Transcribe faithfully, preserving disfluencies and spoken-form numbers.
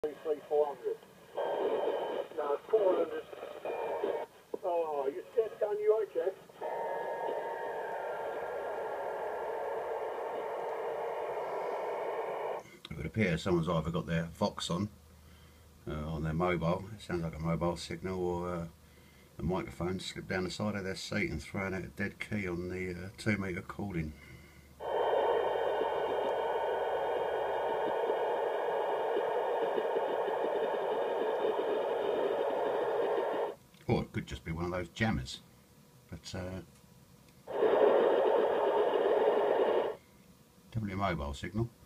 three four hundred. No, four hundred. Oh, you're scared down your edge, eh? It would appear someone's either got their Vox on, uh, on their mobile, it sounds like a mobile signal, or uh, the microphone slipped down the side of their seat and thrown out a dead key on the uh, two metre cording. Or it could just be one of those jammers, but uh, definitely a mobile signal.